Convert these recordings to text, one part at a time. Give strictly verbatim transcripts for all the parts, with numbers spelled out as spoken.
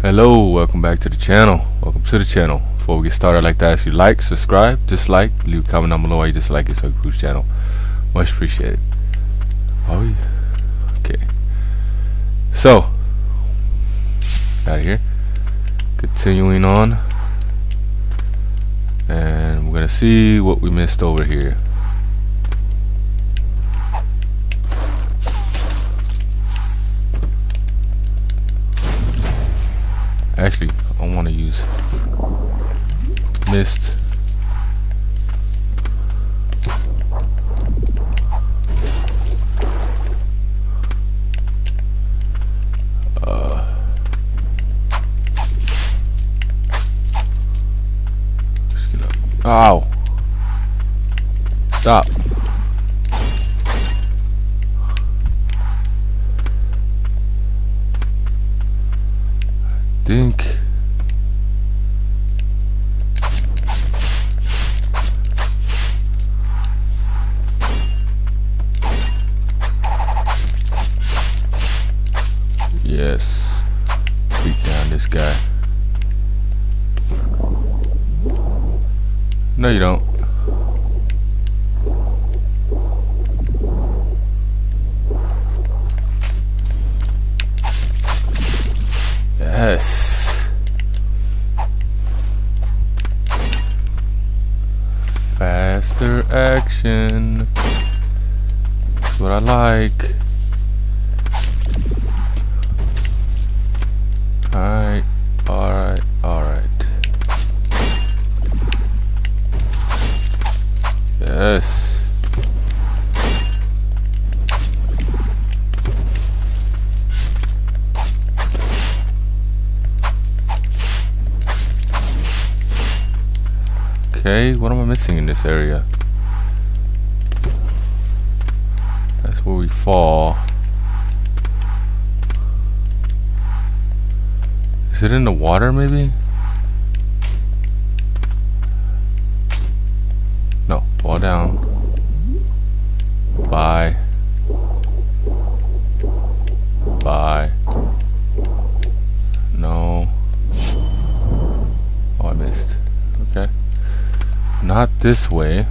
Hello, welcome back to the channel. Welcome to the channel. Before we get started like that, ask you like, subscribe, dislike, leave a comment down below why you dislike it so you can boost the channel. Much appreciated. Oh yeah. Okay. So out of here. Continuing on. And we're gonna see what we missed over here. Actually, I want to use mist. Uh, ow! Stop! Think yes, beat down this guy. No, you don't. Yes. Faster action. That's what I like. Alright, alright, alright. Yes. Okay, what am I missing in this area? That's where we fall. Is it in the water, maybe? No, fall down. Bye. Bye. No. Oh, I missed. Okay. Not this way.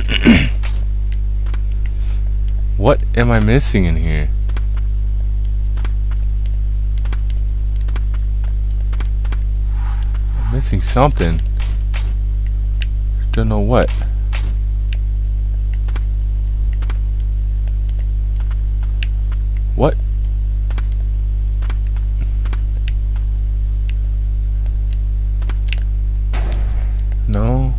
What am I missing in here? I'm missing something. Don't know what. What? No.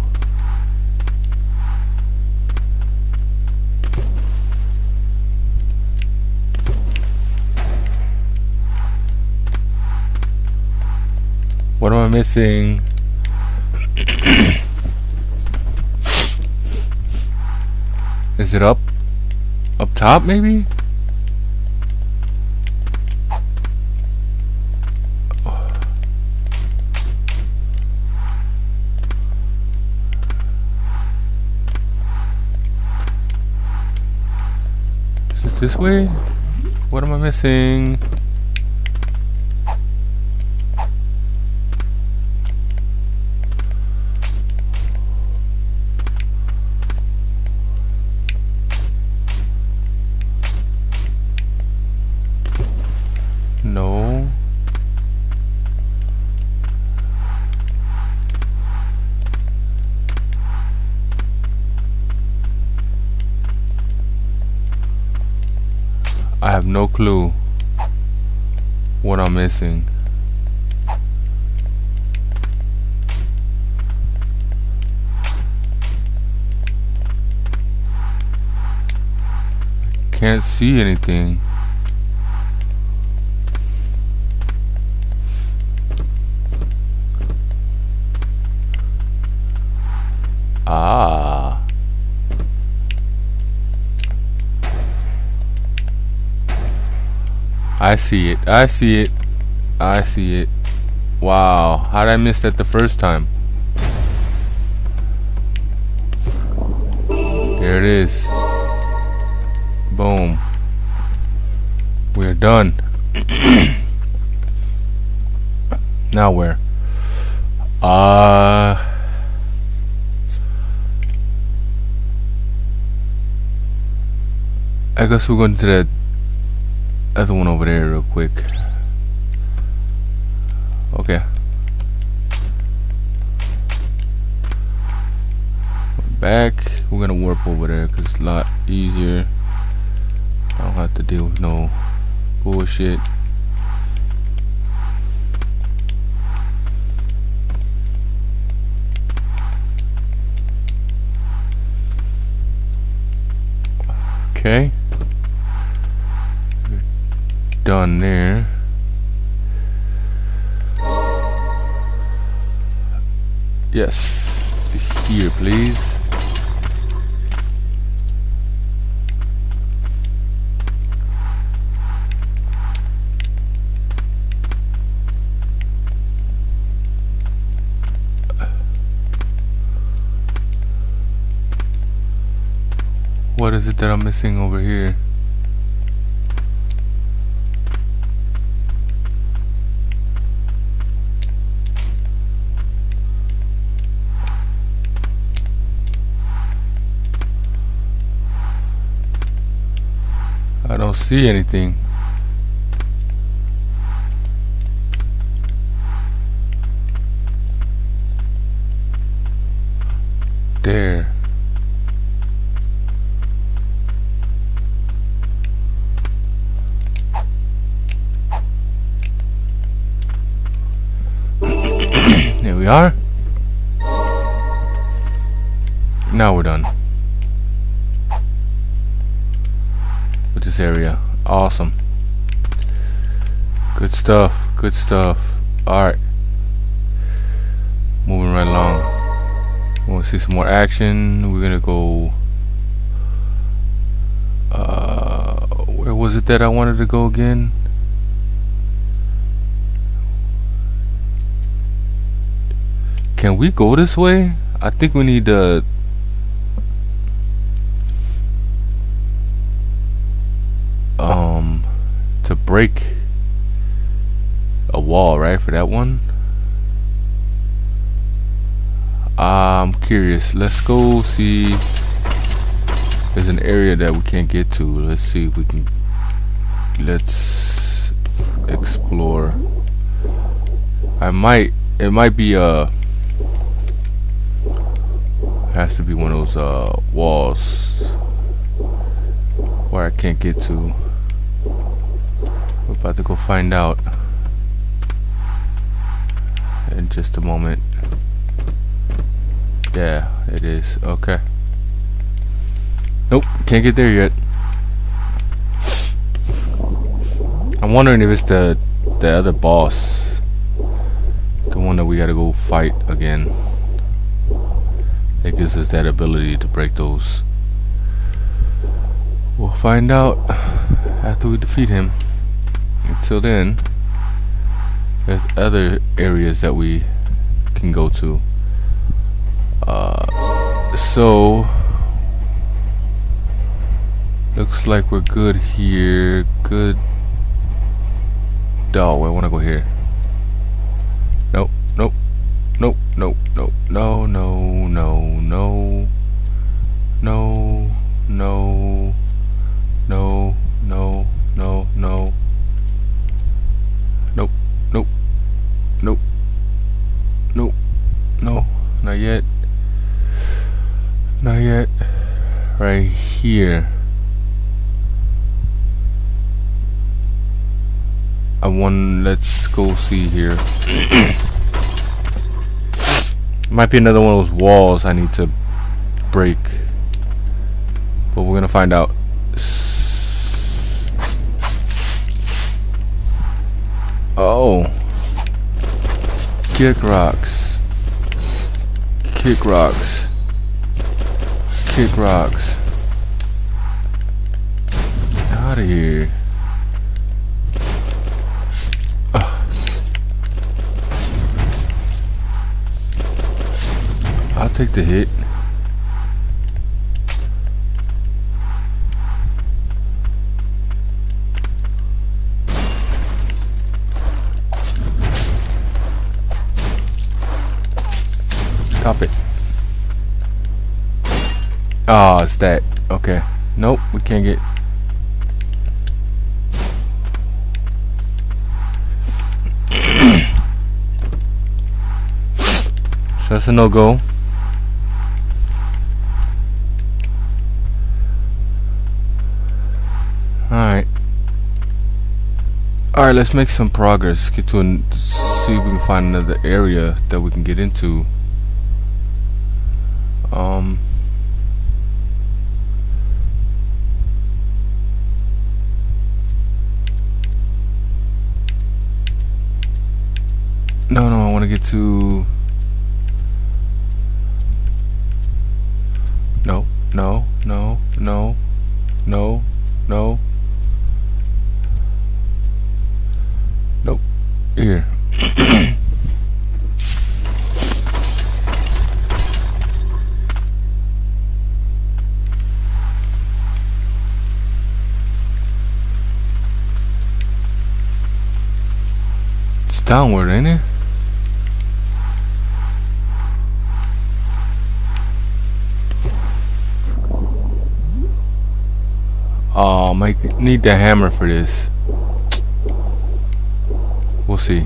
What am I missing? Is it up? Up top, maybe? Is it this way? What am I missing? No. I have no clue what I'm missing. Can't see anything. Ah. I see it. I see it. I see it. Wow. How did I miss that the first time? There it is. Boom. We're done. Now where? Uh I guess we're going to that other one over there real quick. Okay. Back. We're gonna warp over there because it's a lot easier. I don't have to deal with no bullshit. Okay. We're done there. Yes. Here, please. What is it that I'm missing over here? I don't see anything. There. Here we are. Now we're done with this area. Awesome. Good stuff. Good stuff. Alright. Moving right along. We want to see some more action. We're gonna go. Uh, where was it that I wanted to go again? Can we go this way? I think we need to um to break a wall, right, for that one. I'm curious. Let's go see. There's an area that we can't get to. Let's see if we can. Let's explore. I might. It might be a. Has to be one of those uh, walls where I can't get to. We're about to go find out in just a moment. Yeah, it is. Okay. Nope, can't get there yet. I'm wondering if it's the the other boss, the one that we gotta go fight again. It gives us that ability to break those. We'll find out after we defeat him. Until then, there's other areas that we can go to. Uh, so looks like we're good here. Good. Oh, I want to go here. Nope. Nope. Nope, nope, nope, no, no, no, no, no, no, no, no, no, no, nope, nope, nope, nope, no, not yet, not yet, right here. I want, let's go see here. Might be another one of those walls I need to break, but we're gonna find out. Oh, kick rocks, kick rocks, kick rocks. Out of here. I'll take the hit. Stop it. Oh, it's that. Okay. Nope, we can't get. So that's a no-go. Alright. Alright, let's make some progress. Get to an, see if we can find another area that we can get into. Um. No, no, I want to get to. No, no, no, no, no, no. Nope. Here. It's downward, ain't it? Oh, I might need the hammer for this. We'll see.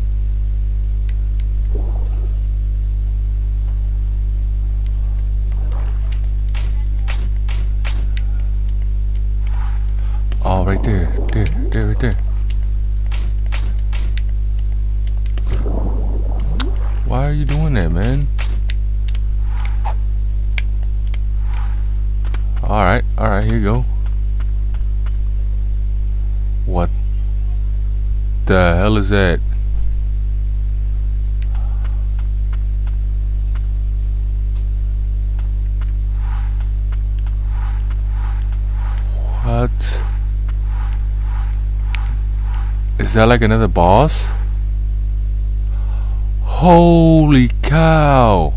Oh, right there. There, there, right there. Why are you doing that, man? Alright, alright, here you go. What the hell is that? What? Is that like another boss? Holy cow!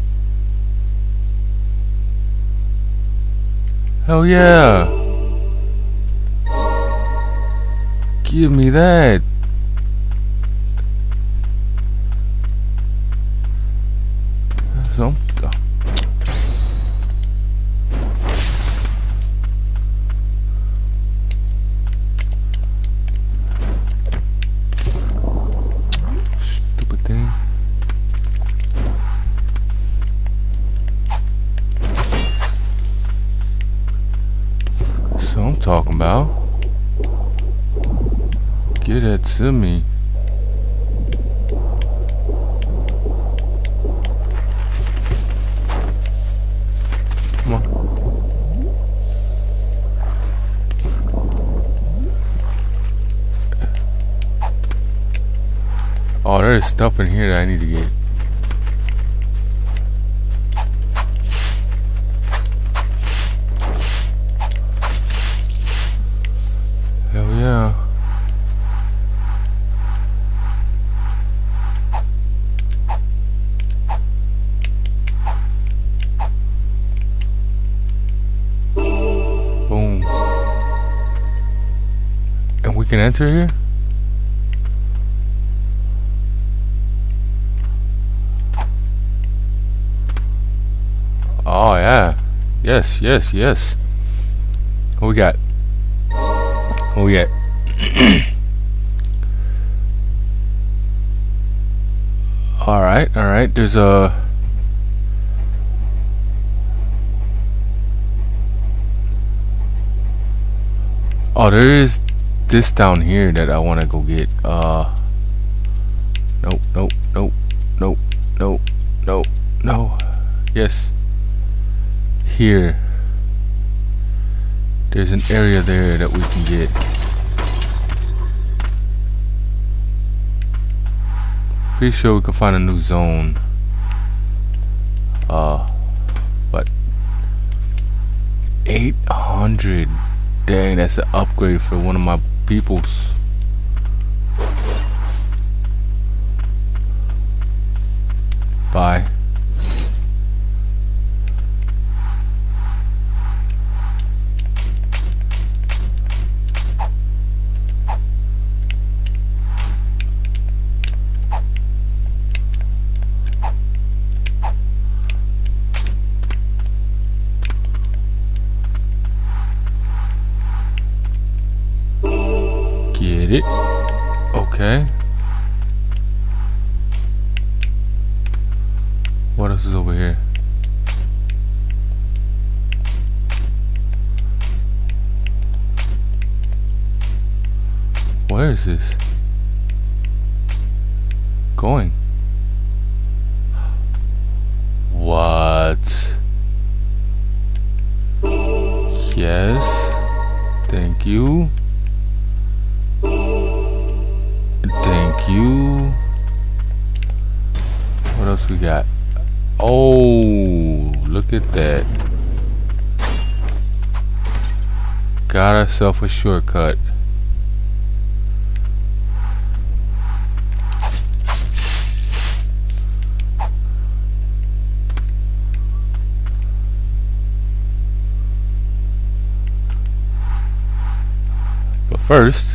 Hell yeah! Give me that! So, oh. Stupid thing. So I'm talking about. Get it to me. Come on. Oh, there is stuff in here that I need to get. Hell yeah. Boom. And we can enter here? Oh yeah. Yes, yes, yes. What we got? What we got? Alright, alright. There's a Oh, there is this down here that I want to go get. Uh, nope, nope, nope, nope, nope, nope, no. Yes. Here. There's an area there that we can get. Pretty sure we can find a new zone. Uh, but eight hundred. Dang, that's an upgrade for one of my peoples. Bye. it. Okay. What else is over here? Where is this going? What? Yes. Thank you. Thank you. What else we got? Oh, look at that. Got ourselves a shortcut. But first,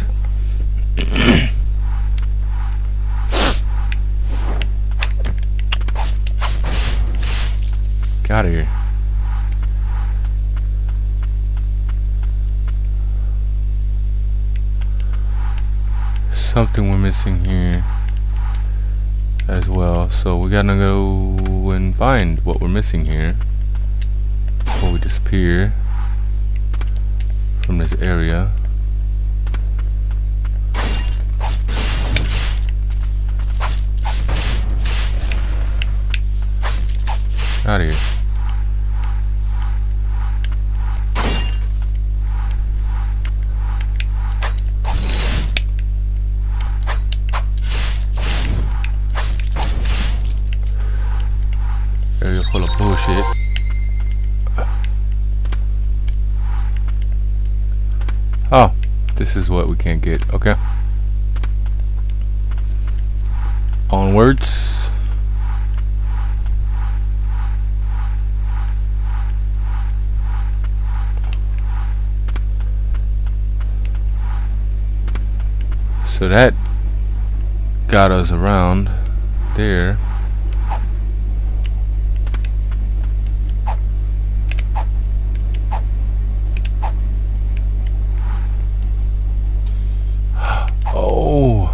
get out of here. Something we're missing here as well, so we gotta go and find what we're missing here before we disappear from this area. Out of here. Area full of bullshit. Oh, this is what we can't get. Okay. Onwards. So that got us around there. Oh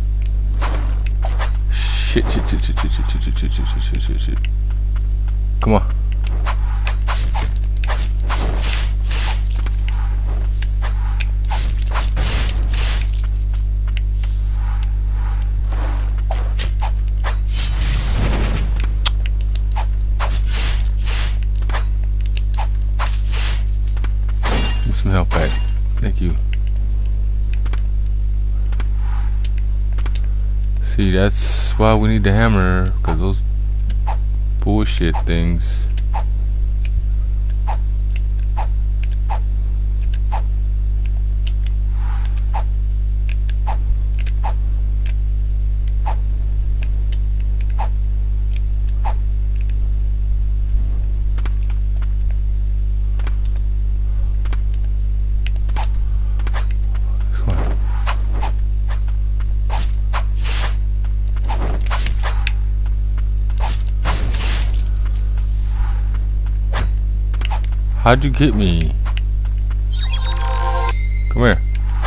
shit, shit, shit, shit, shit, shit, shit, shit, shit, shit, shit, shit, shit. Come on. Some help back. Thank you. See, that's why we need the hammer, because those bullshit things. How'd you get me? Come here.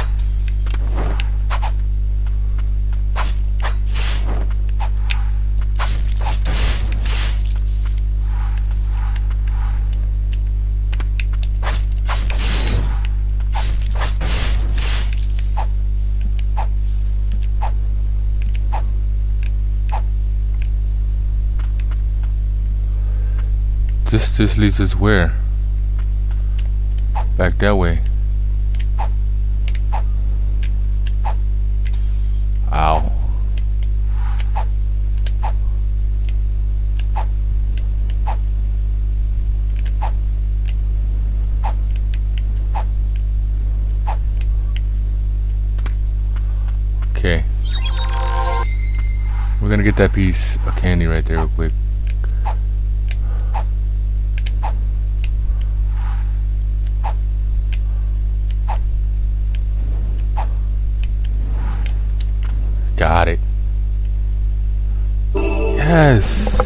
This just leads us where? Back that way. Ow. Okay. We're gonna get that piece of candy right there real quick. Got it. Yes.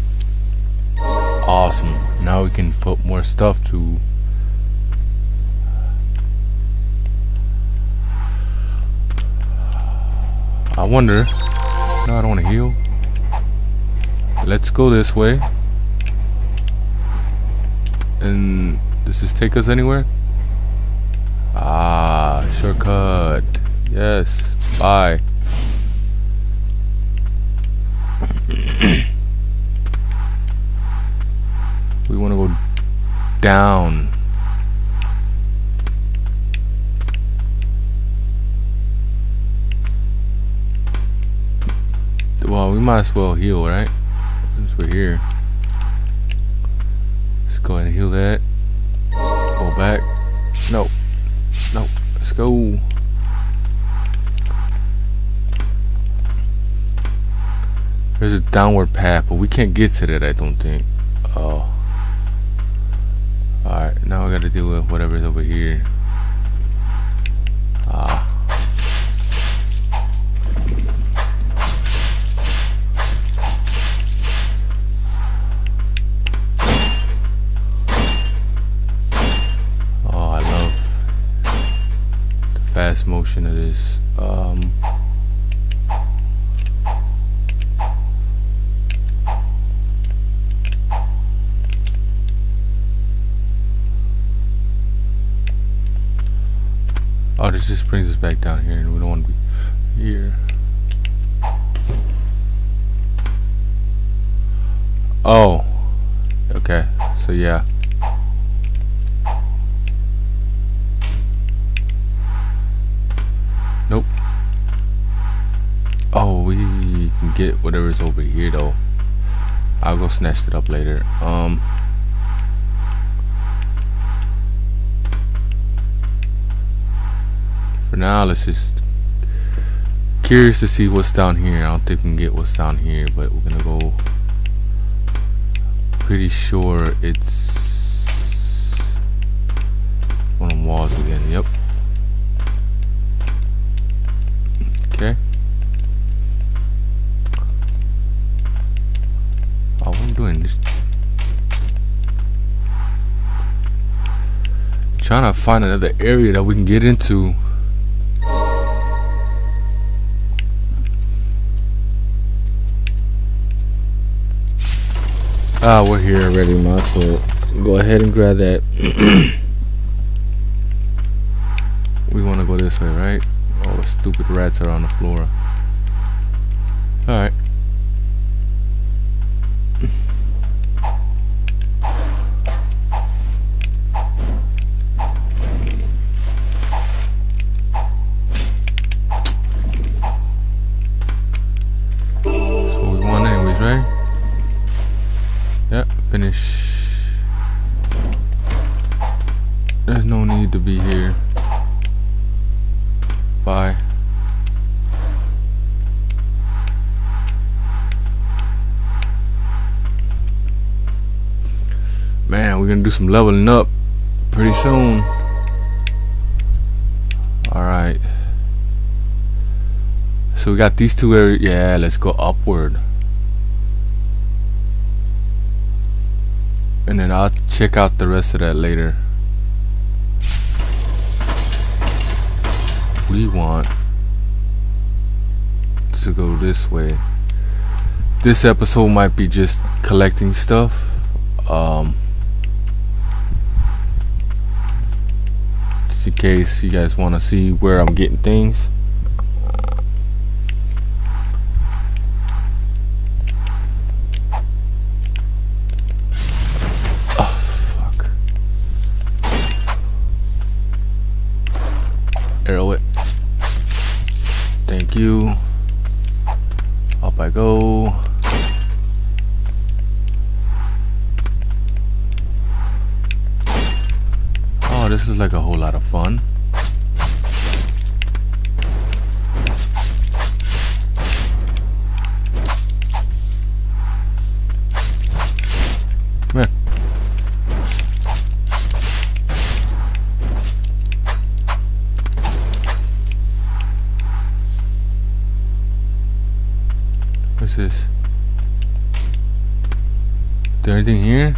Awesome. Now we can put more stuff to wonder. No, I don't want to heal. Let's go this way. And does this take us anywhere? Ah, shortcut. Yes. Bye. We want to go down. Well, we might as well heal, right? Since we're here. Let's go ahead and heal that. Go back. No. No. Let's go. There's a downward path, but we can't get to that, I don't think. Oh. Alright, now I gotta deal with whatever's over here. Ah. Oh, I love the fast motion of this. Um. Oh, this just brings us back down here, and we don't want to be here. Oh, okay. So yeah. Nope. Oh, we can get whatever's over here though. I'll go snatch it up later. Um. For now, let's just curious to see what's down here. I don't think we can get what's down here, but we're gonna go. Pretty sure it's one of them walls again. Yep. Okay. Oh, what I'm doing this. Trying to find another area that we can get into. Ah, we're here already, might as well go ahead and grab that. We want to go this way, right? All the stupid rats are on the floor. Alright. That's what we want anyways, right? Yep, finish. There's no need to be here. Bye. Man, we're gonna do some leveling up pretty soon. Alright. So we got these two areas. Yeah, let's go upward. And then I'll check out the rest of that later. We want to go this way. This episode might be just collecting stuff. Um, just in case you guys want to see where I'm getting things. Arrow it. Thank you. Up I go. Oh, this is like a whole lot of fun. Come here. What's this? Is there anything here?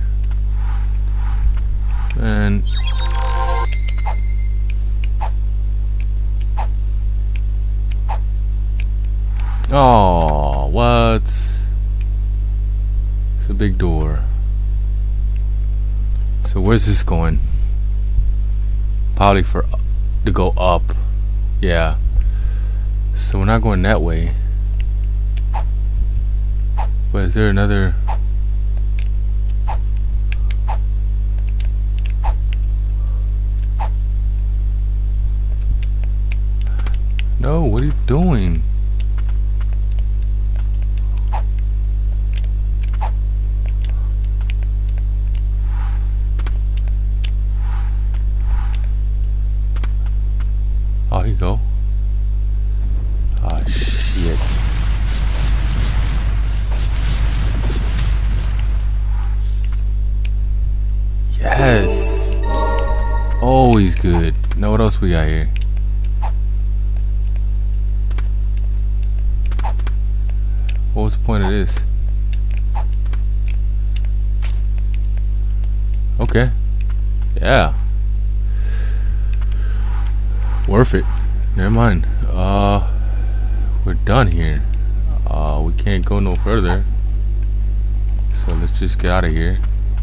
And Oh, what? It's a big door. So where's this going? Probably for to go up. Yeah. So we're not going that way. But is there another? No, what are you doing? Oh, here you go. Ah, shit. Yes. Always good. Now what else we got here? What was the point of this? Okay. Yeah. Worth it. Never mind. Uh, we're done here. Uh, we can't go no further. So let's just get out of here.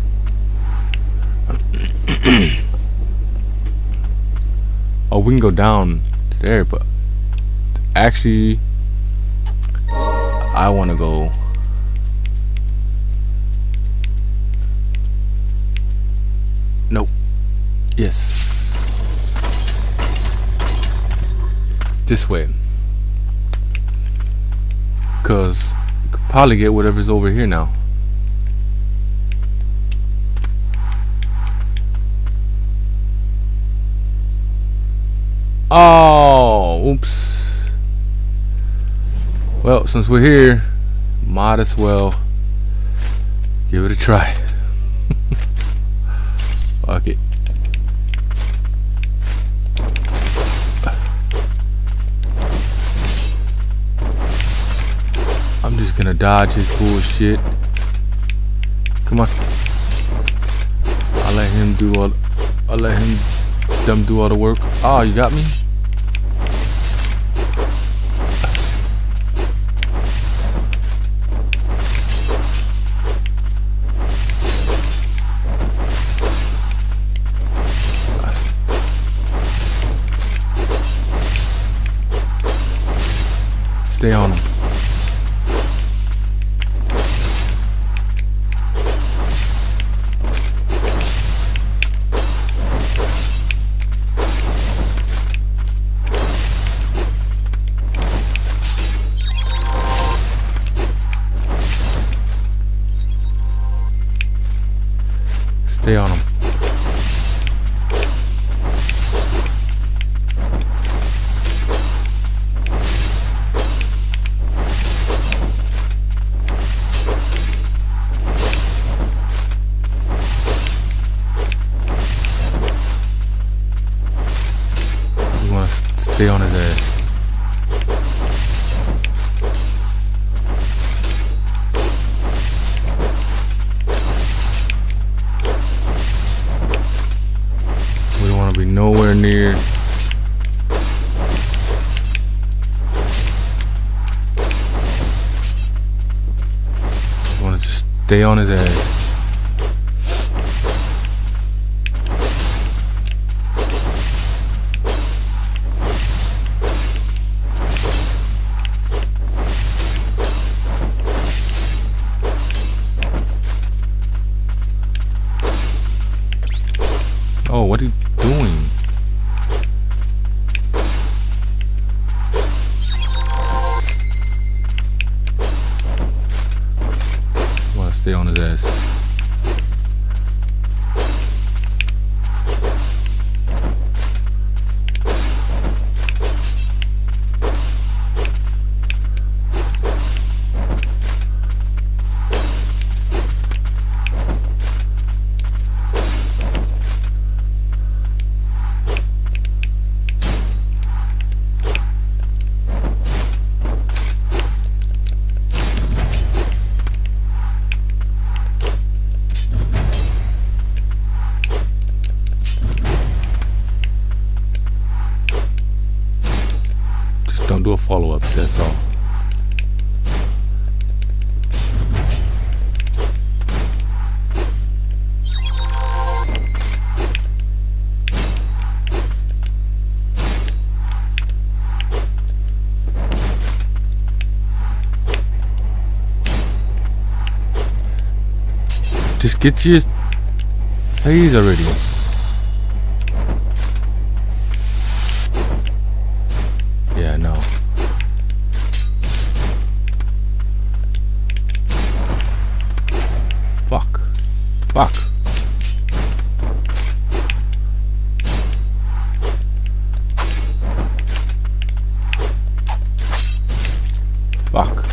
Oh, we can go down to there, but actually, I want to go. Nope. Yes. This way. Because you could probably get whatever's over here now. Oh, oops. Well, since we're here, might as well give it a try. Fuck it. I'm just gonna dodge his bullshit. Come on. I'll let him do all. I'll let him. Them do all the work. Oh, you got me. Stay on him. Stay on him. You want to stay on his ass. We don't want to be nowhere near. We want to just stay on his ass. Oh, what are you doing? I want to stay on his ass. Don't do a follow-up, that's all. Just get to your phase already. Yeah, no. Fuck. Fuck. Fuck.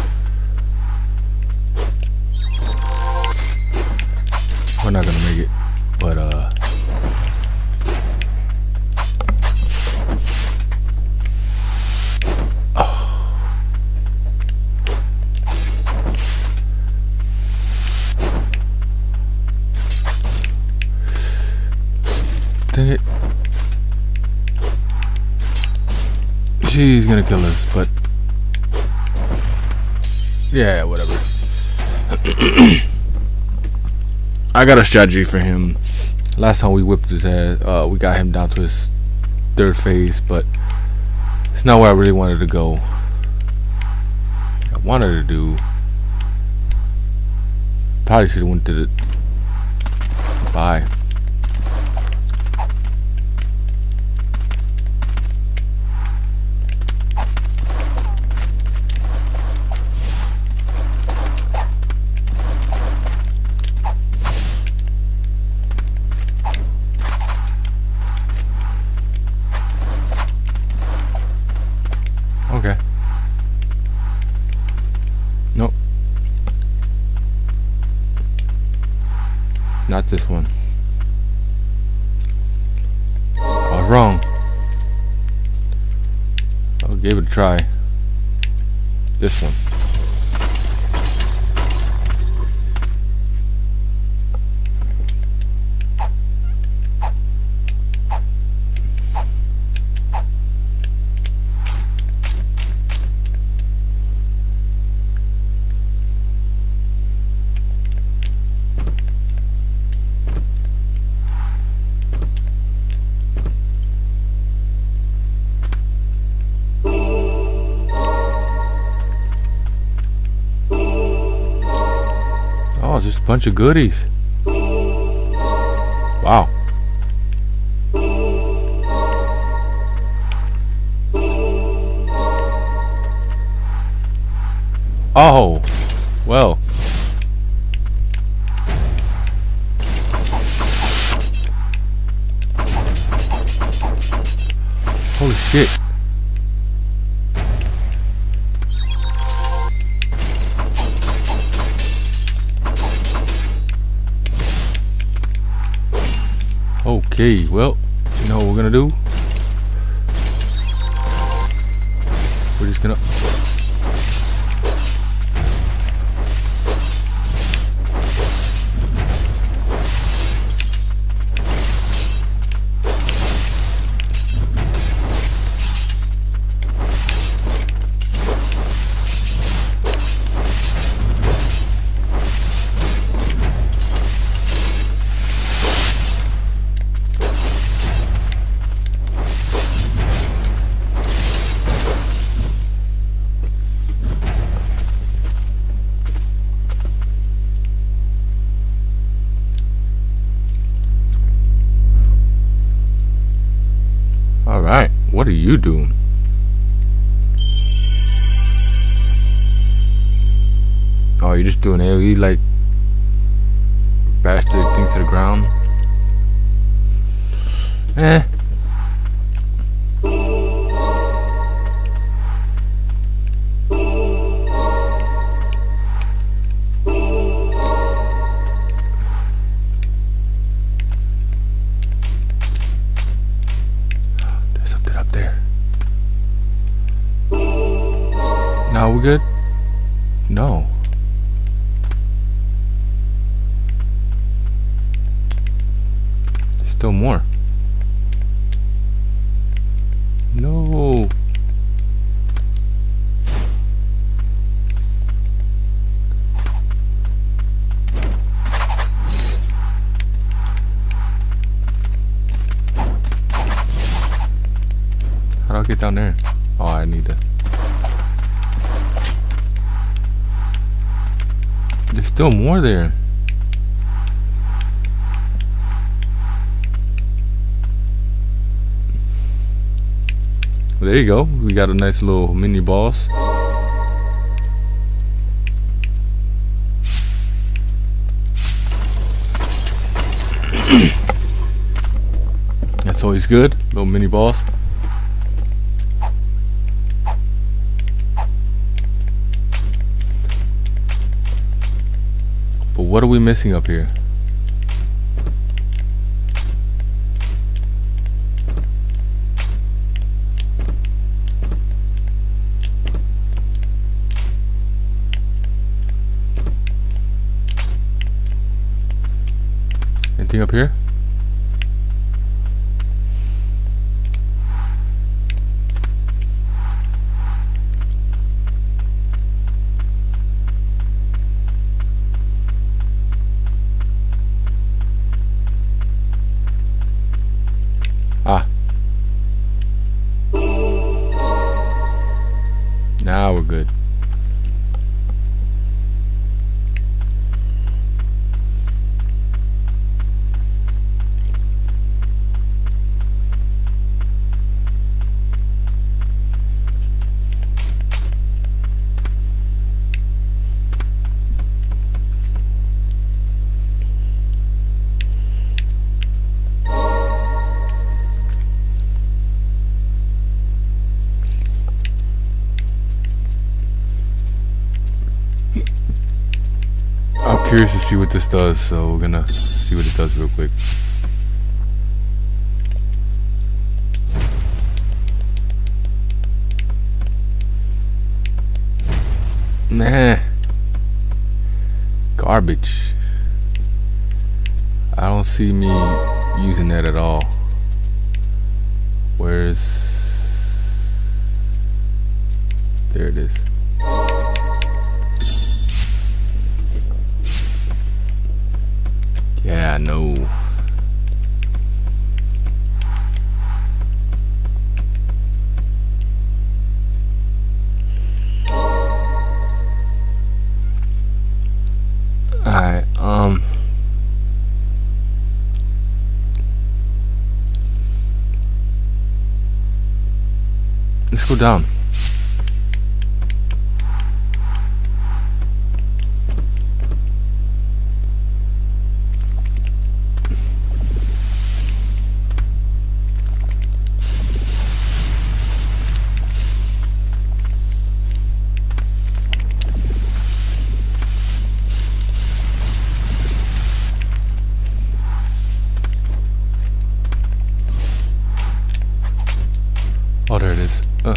We're not gonna make it, but uh oh. Dang it. She's gonna kill us, but yeah, whatever. I got a strategy for him. Last time we whipped his ass, uh, we got him down to his third phase, but it's not where I really wanted to go. I wanted to do. Probably should have went to the. Bye. Okay. Nope. Not this one. I was wrong. I gave it a try. This one. Oh, just a bunch of goodies. Wow. Oh, well. Holy shit. Okay, well, you know what we're gonna do? We're just gonna Alright, what are you doing? Oh, you're just doing AoE like bash the thing to the ground? Eh. Now we good? No. Still more. No. How do I get down there? Oh, I need to. There's still more there. There you go. We got a nice little mini boss. That's always good. Little mini boss. But what are we missing up here? Anything up here? Ah. Now we're good. Curious to see what this does, so we're gonna see what it does real quick. Nah, garbage. I don't see me using that at all. Where's, there it is. Yeah, no. Alright, um let's go down. Oh, there it is. Uh.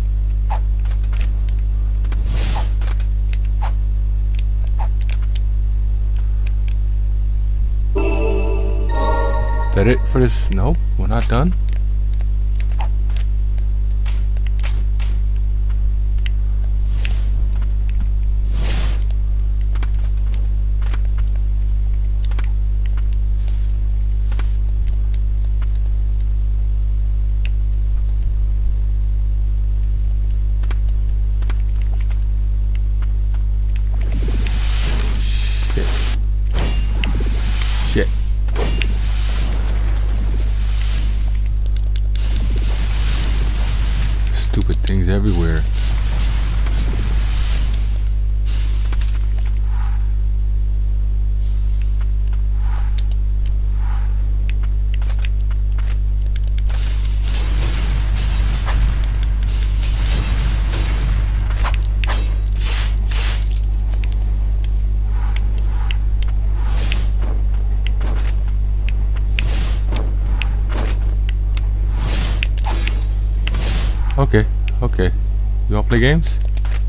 Is that it for this? Nope, we're not done. Shit. Stupid things everywhere. Okay, okay. You wanna play games?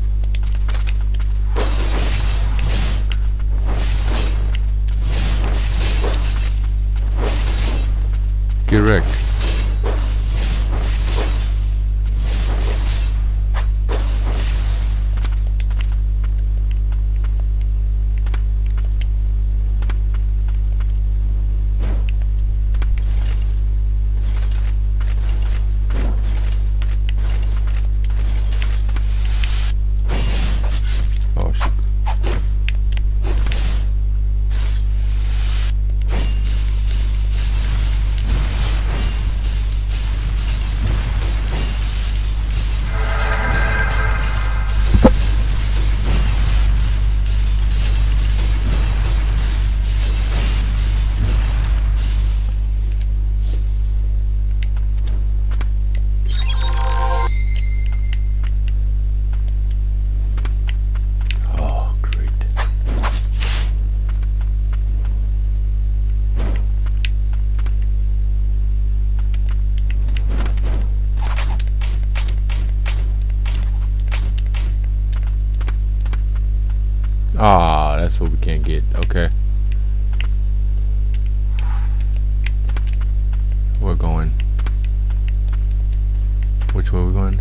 Get wrecked. Ah, that's what we can't get. Okay. We're going. Which way are we going?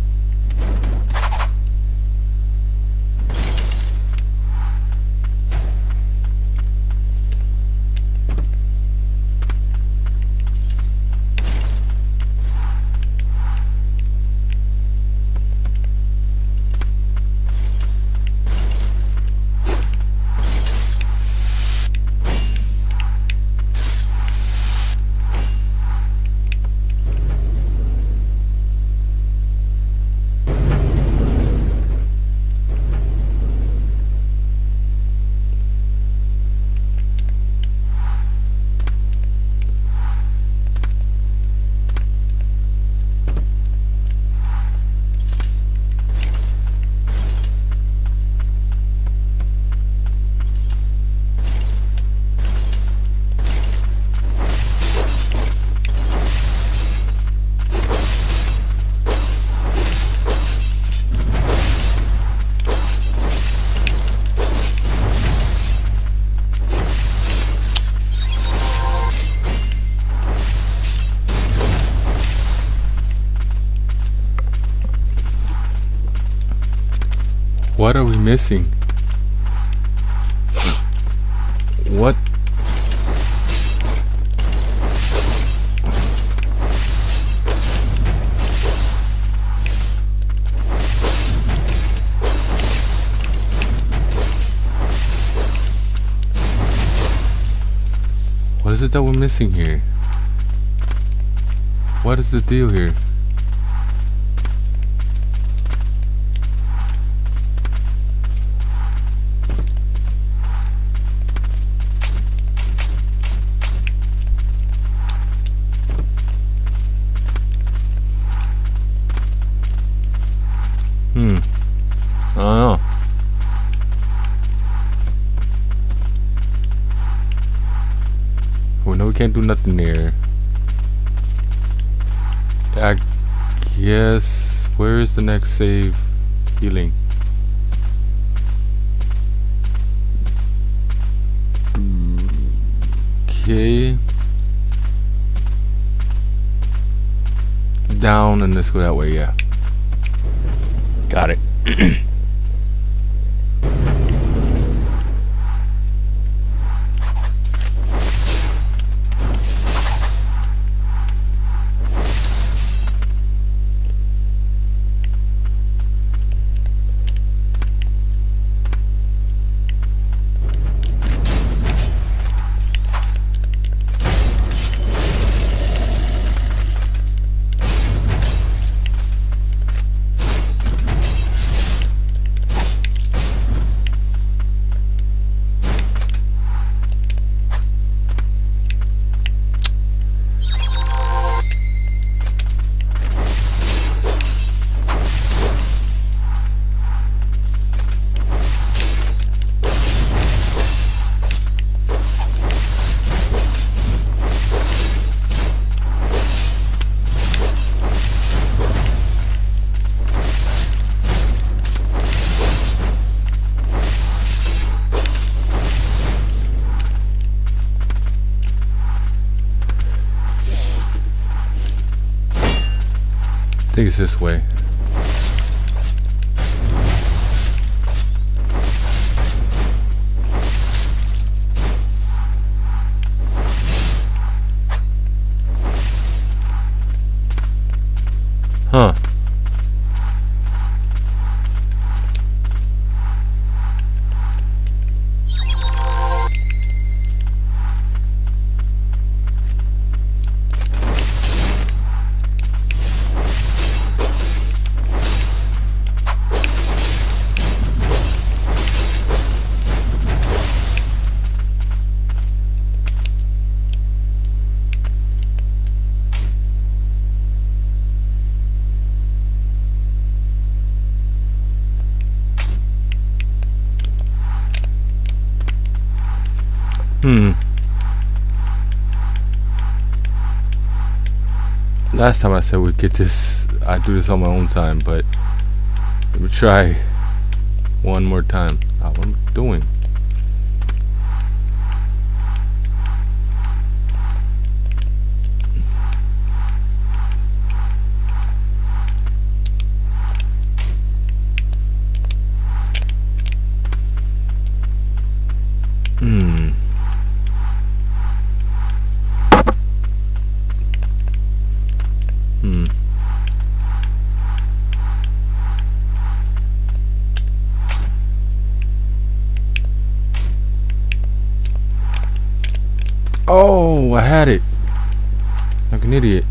What are we missing? What? What is it that we're missing here? What is the deal here? Hmm. I don't know. We know we can't do nothing there. I guess. Where is the next save? Healing. Okay. Down and let's go that way. Yeah. Got it. I think it's this way. Huh. Hmm. Last time I said we'd get this, I'd do this on my own time, but let me try one more time. Uh, one, doing? Hmm. Hmm. Oh, I had it. Like an idiot.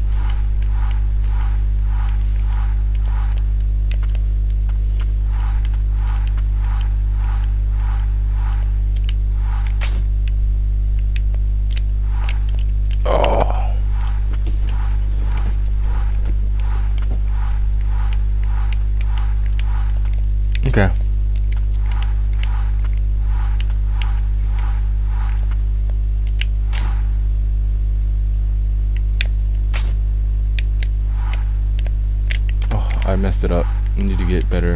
Oh. Okay. I messed it up. I need to get better.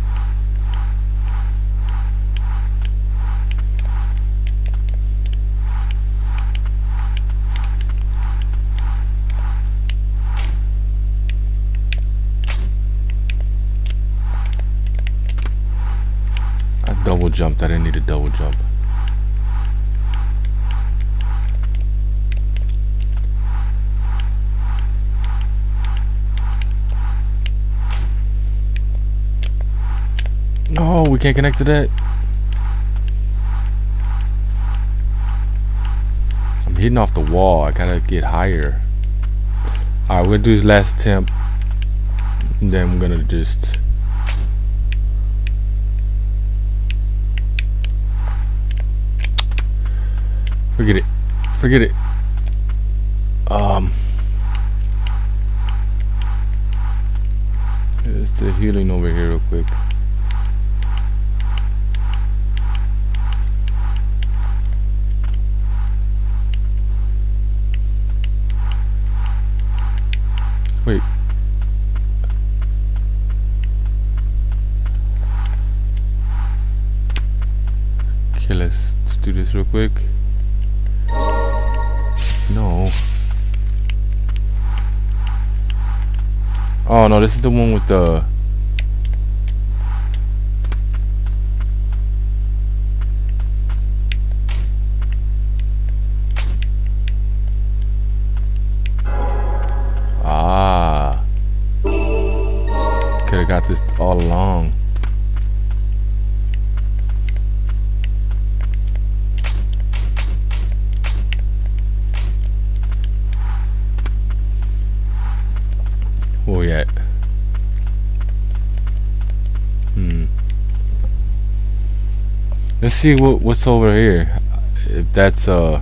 I double jumped. I didn't need a double jump. No, we can't connect to that. I'm hitting off the wall. I gotta get higher. Alright, we're gonna do this last attempt. And then we're gonna just forget it. Forget it. Um There's the healing over here real quick. Wait. Okay, let's, let's do this real quick. No. Oh no, this is the one with the Ah, could have got this all along. Where we at? Hmm. Let's see what what's over here. If that's uh.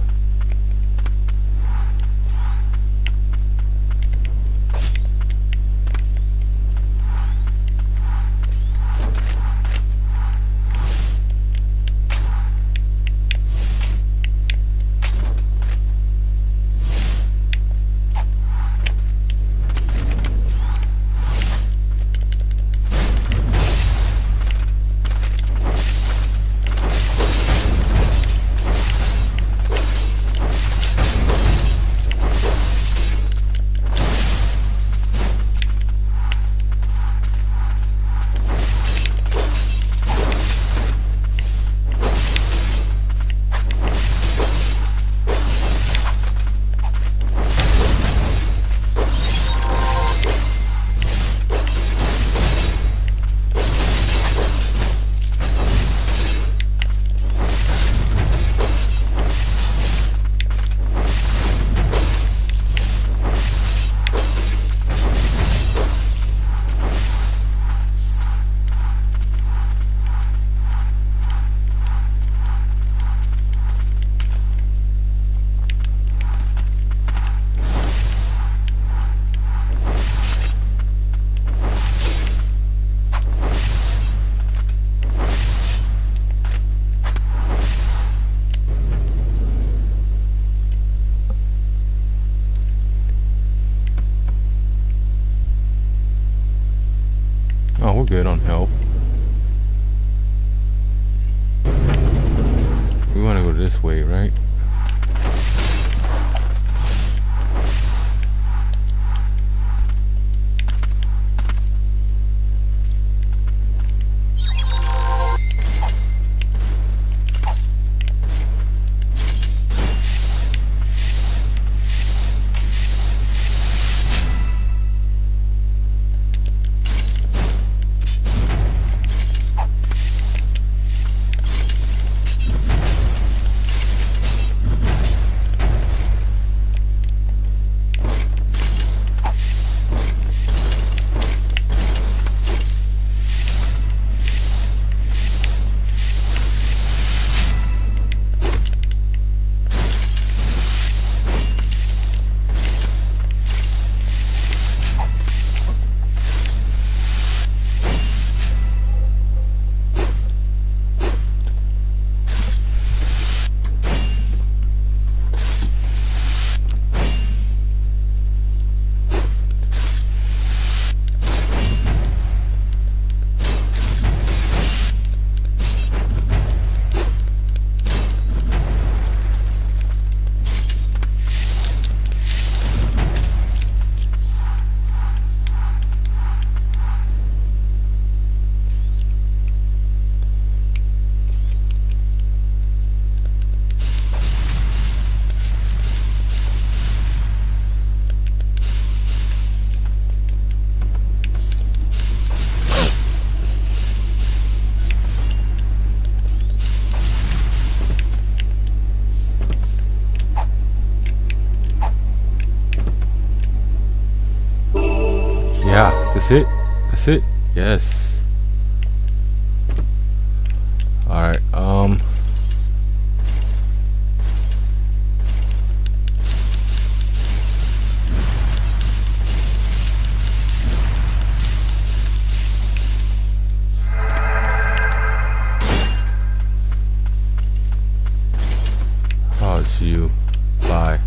Oh, we're good on help. this way, right? Yeah, that's it. That's it. Yes. Alright, um oh, it's you. Bye.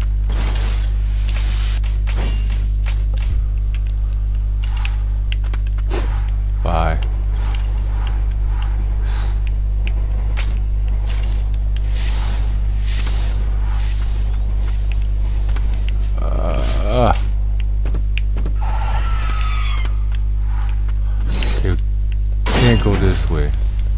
Bye. Uh, okay, can't go this way.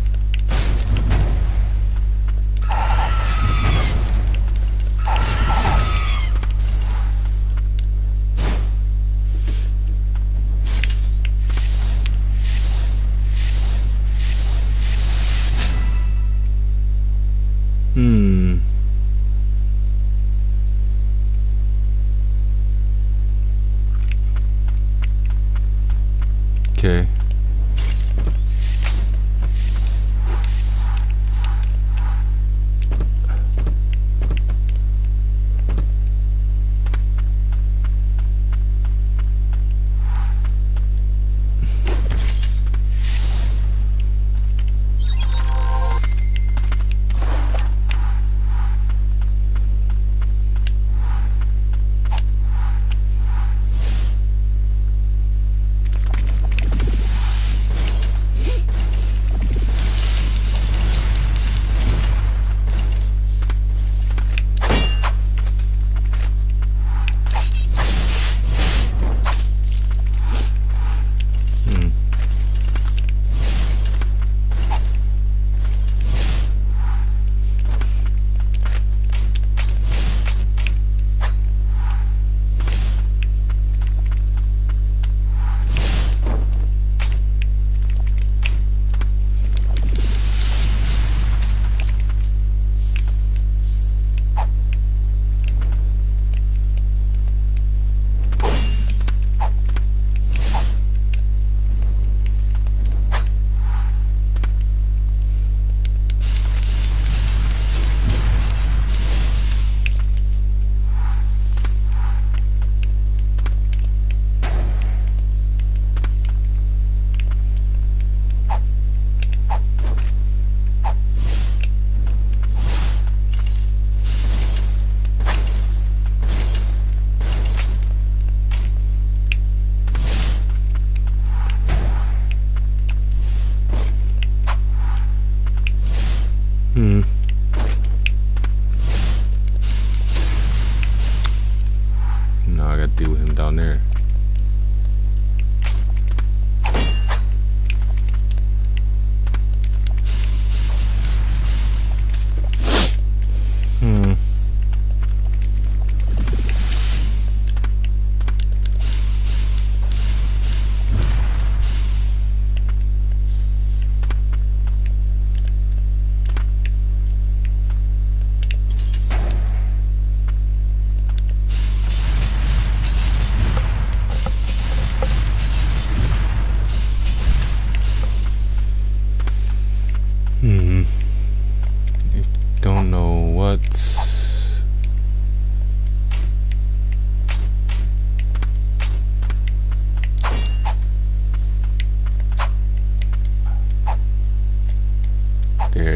Hmm. Okay.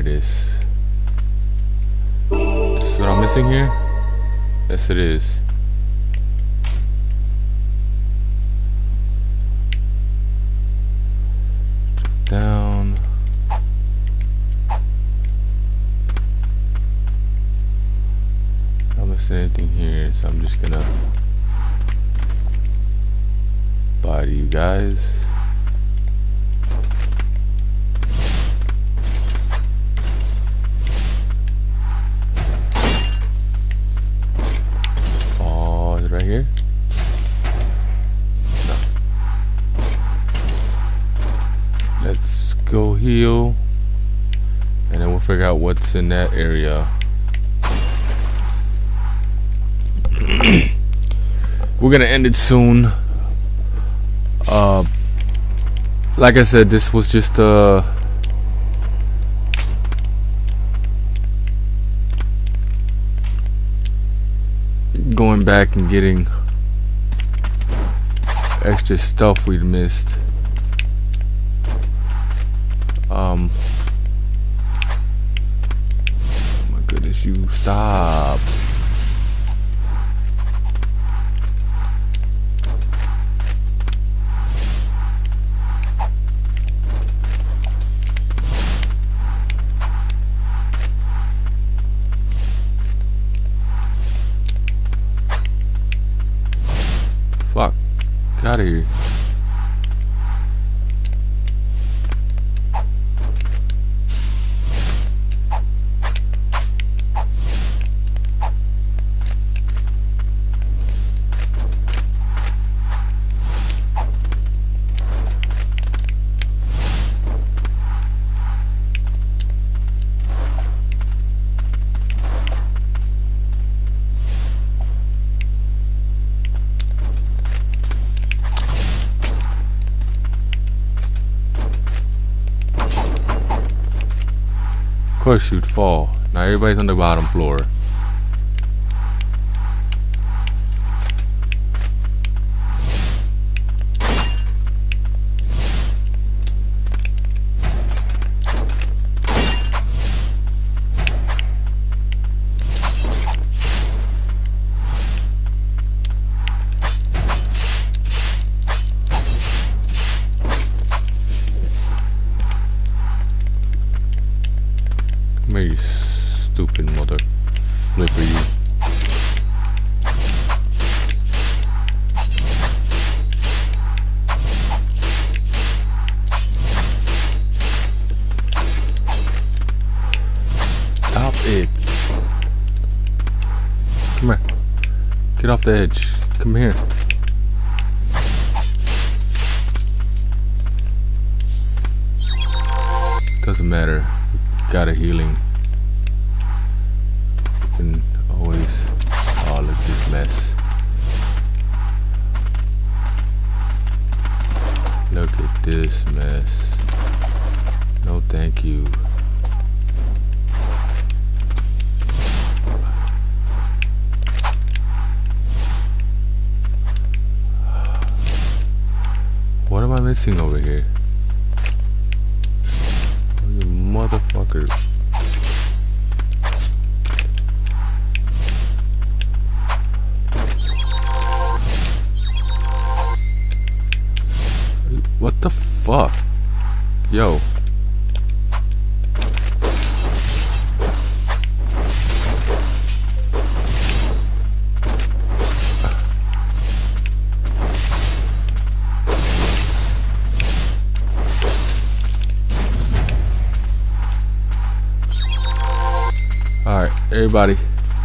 it is. This is what I'm missing here? Yes, it is. Down. Not missing anything here, so I'm just gonna bye to you guys. Oh, is it right here? No. Let's go heal, and then we'll figure out what's in that area. We're gonna end it soon. Uh, like I said, this was just uh going back and getting extra stuff we'd missed. Um, oh my goodness, you stop. Fuck, get out of here. Of course you'd fall. Now everybody's on the bottom floor. You stupid mother flipper, you. Stop it. Come here. Get off the edge. Come here. Doesn't matter. We got a healing. Can always. Oh, look at this mess. Look at this mess. No, thank you. What am I missing over here? Oh, you motherfucker. What the fuck? Yo. Alright, everybody.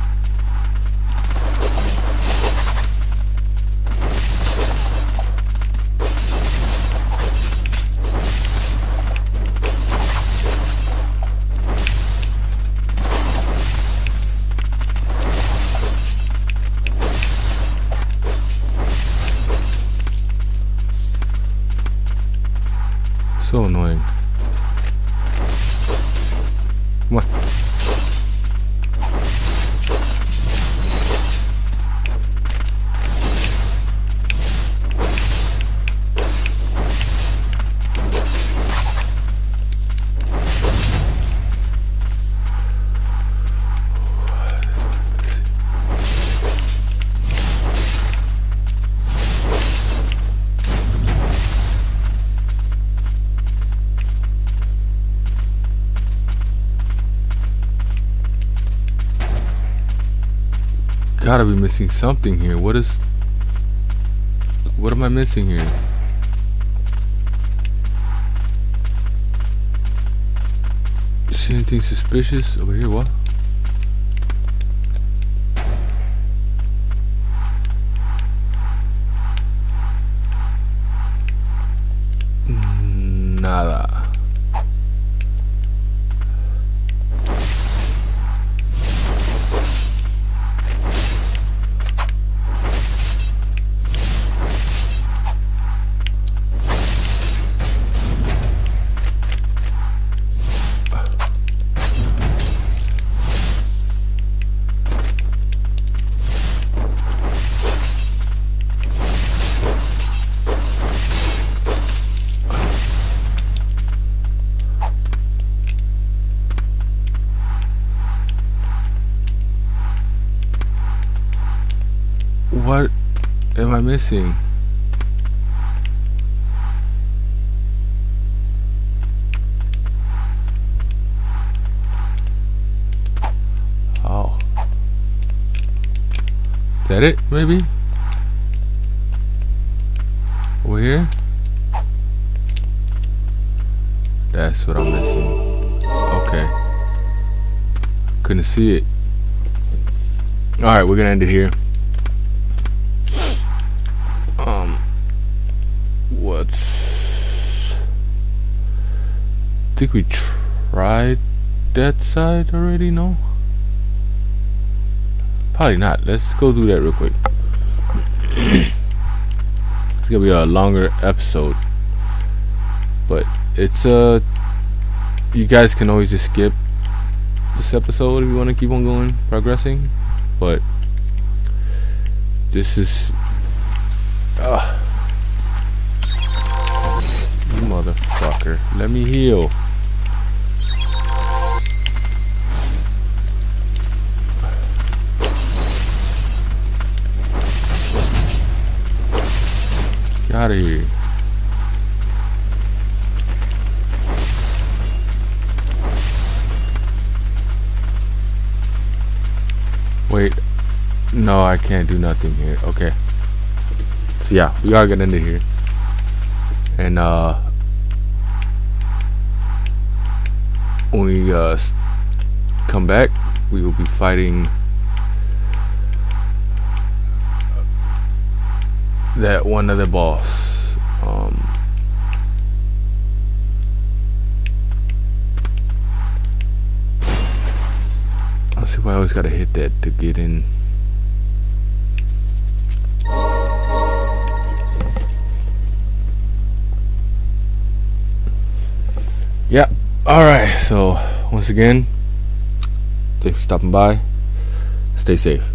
So annoying. Come on. gotta be missing something here. What is... What am I missing here? See anything suspicious over here? What? Nada. What am I missing? Oh. Is that it, maybe? Over here? That's what I'm missing. Okay. Couldn't see it. Alright, we're gonna end it here. Um, what's... I think we tried that side already, no? Probably not. Let's go do that real quick. It's gonna be a longer episode, but it's uh you guys can always just skip this episode if you want to keep on going, progressing, but this is uh, you motherfucker, let me heal. Get out of here. Wait, no, I can't do nothing here. Okay, so yeah, we are gonna end it here, and uh when we uh come back, we will be fighting that one other boss. Um, I'll see why I always gotta hit that to get in. Yeah, alright, so once again, thanks for stopping by. Stay safe.